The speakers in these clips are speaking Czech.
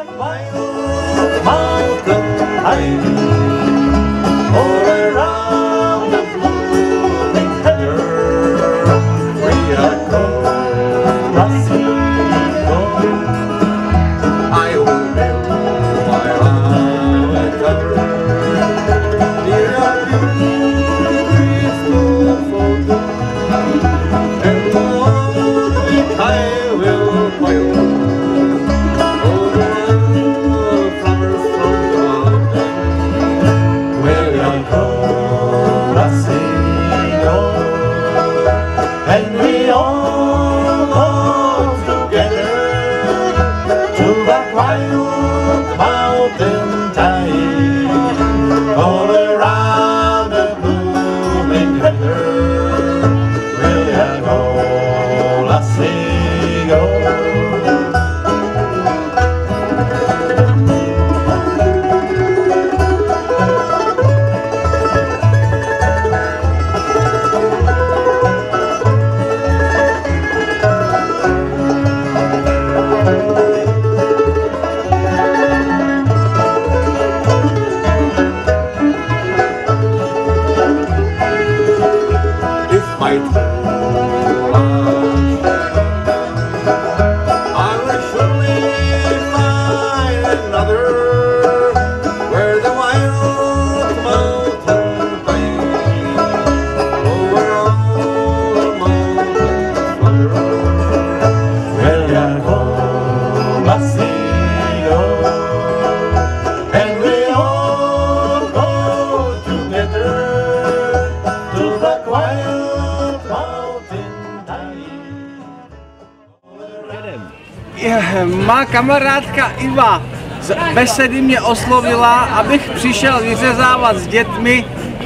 Má kamarádka Iva z besedy mě oslovila, abych přišel vyřezávat s dětmi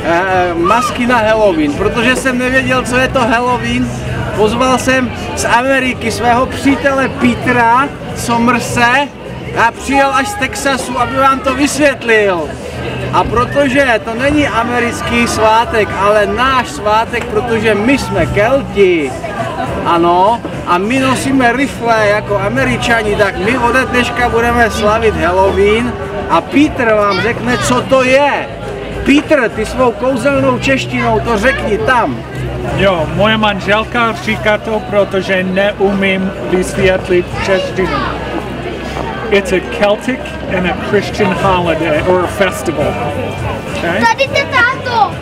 masky na Halloween, protože jsem nevěděl, co je to Halloween. Pozval jsem z Ameriky svého přítele Petra Somerse a přijel až z Texasu, aby vám to vysvětlil. A protože to není americký svátek, ale náš svátek, protože my jsme Kelti, ano, a my nosíme rifle jako Američani, tak my ode dneška budeme slavit Halloween a Petr vám řekne, co to je. Petr, ty svou kouzelnou češtinou to řekni tam. Jo, moje manželka říká to, protože neumím vysvětlit češtinu. It's a Celtic and a Christian holiday or a festival. Okay? Tady to táto!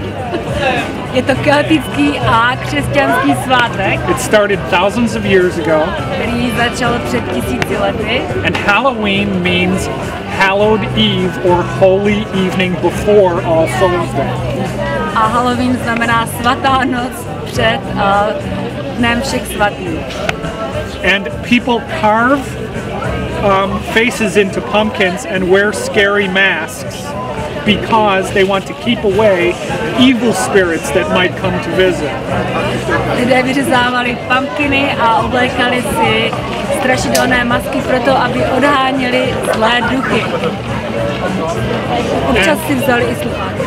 Je to keltický a křesťanský svátek. It started thousands of years ago. Který začal před 1000 lety. And Halloween means hallowed eve or holy evening before All Souls Day. A Halloween znamená svatá noc před Dnem všech svatých. And people carve faces into pumpkins and wear scary masks because they want to keep away evil spirits that might come to visit. Lidé vyřezávali pumpkiny a oblékali si strašidelné masky proto, aby odháněli zlé duchy. Občas si vzali i sluchátka.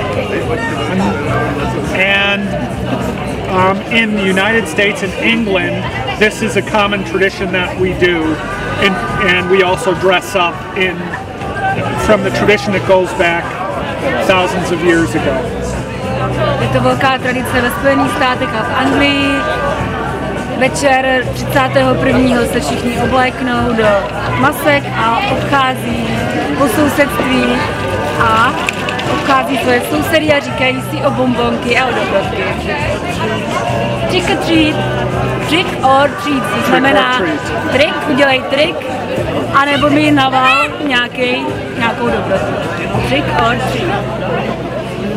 And in the United States and England, this is a common tradition that we do, and we also dress up from the tradition that goes back thousands of years ago. Je to velká tradice ve Spojených státech a v Anglii. Večer 31. se všichni obléknou do masek a odchází po sousedství a obchází své sousedy a říkají si o bombonky a o dobrodky. Trick or treat. Trick or treat, to znamená trik, udělej trik, anebo mi naval nějakou dobrotu. Trick or treat.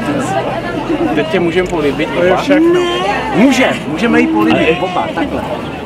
Teď tě můžeme políbit? To je všechno. Můžeme jí políbit oba, takhle.